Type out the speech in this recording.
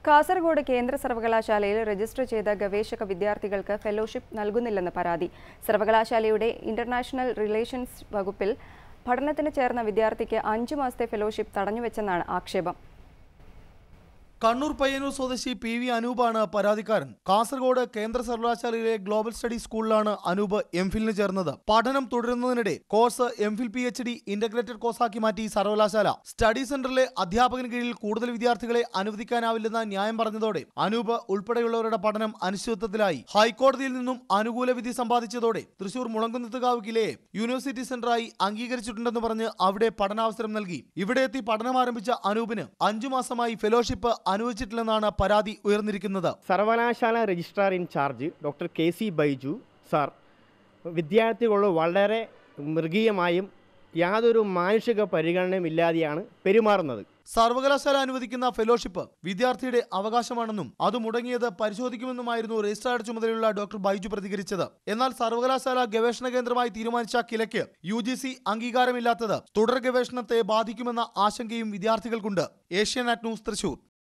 കാസർഗോഡ് കേന്ദ്ര സർവകലാശാലയിൽ രജിസ്റ്റർ ചെയ്ത ഗവേഷക വിദ്യാർത്ഥികൾക്ക് ഫെലോഷിപ്പ് നൽകുന്നില്ലെന്ന് പരാതി. സർവകലാശാലയുടെ ഇന്റർനാഷണൽ റിലേഷൻസ് വകുപ്പിൽ പഠനത്തിന് ചേർന്ന വിദ്യാർത്ഥിക്ക് 5 മാസത്തെ ഫെലോഷിപ്പ് തടഞ്ഞുവെച്ചെന്നാണ് ആക്ഷേപം. കണ്ണൂർ പയ്യന്നൂർ സ്വദേശി PV അനൂപാണ് പരാതിക്കാരൻ. കാസർഗോഡ് കേന്ദ്ര സർവകലാശാലയിലെ ഗ്ലോബൽ സ്റ്റഡി സ്കൂളിലാണ് അനൂപ് MPhilന് ചേർന്നത്. പഠനം തുടരുന്നതിനിടെ കോഴ്സ് MPhil PhD ഇന്റഗ്രേറ്റഡ് കോഴ്സാക്കി മാറ്റി സർവകലാശാല. സ്റ്റഡി സെന്ററിലെ അധ്യാപകന് കീഴിൽ കൂടുതൽ വിദ്യാർത്ഥികളെ അനുവദിക്കാനാവില്ലെന്ന ന്യായം പറഞ്ഞതോടെ അനൂപ് ഉൾപ്പെടെയുള്ളവരുടെ പഠനം അനിശ്ചിതത്വത്തിലായി. ഹൈക്കോടതിയിൽ നിന്നും അനുകൂല വിധി സമ്പാദിച്ചതോടെ തൃശൂർ മുളങ്കുന്നത്തുകാവ് കിലയെ യൂണിവേഴ്സിറ്റി സെന്ററായി അംഗീകരിച്ചിട്ടുണ്ടെന്ന് പറഞ്ഞ് അവിടെ പഠനാവസരം നൽകി. ഇവിടെ എത്തി പഠനം ആരംഭിച്ച അനൂപിന് 5 മാസമായി ഫെലോഷിപ്പ് അനുവദിച്ചിട്ടില്ലെന്നാണ് പരാതി ഉയർന്നിരിക്കുന്നത്. സർവകലാശാല registrar in charge doctor KC Baiju sir വിദ്യാർത്ഥികളോട് വളരെ മൃഗീയമായും യാതൊരു മാനുഷിക പരിഗണനയും ഇല്ലാതെയാണ് പെരുമാറുന്നത്. സർവകലാശാല അനുവദിക്കുന്ന ഫെലോഷിപ്പ് വിദ്യാർത്ഥിയുടെ അവകാശമാണെന്നും അത് മുടങ്ങിയത് പരിശോധിക്കുമെന്നുമായിരുന്നു രജിസ്ട്രാറുടെ ചുമതലയുള്ള ഡോക്ടർ ബൈജു പ്രതികരിച്ചത്. എന്നാൽ സർവകലാശാല ഗവേഷണ കേന്ദ്രമായി തീരുമാനിച്ച കിലയ്ക്ക് UGC അംഗീകാരമില്ലാത്തത് തുടർ ഗവേഷണത്തെ ബാധിക്കുമെന്ന ആശങ്കയും വിദ്യാർത്ഥികൾക്കുണ്ട്. ഏഷ്യാനെറ്റ് ന്യൂസ്, തൃശൂർ.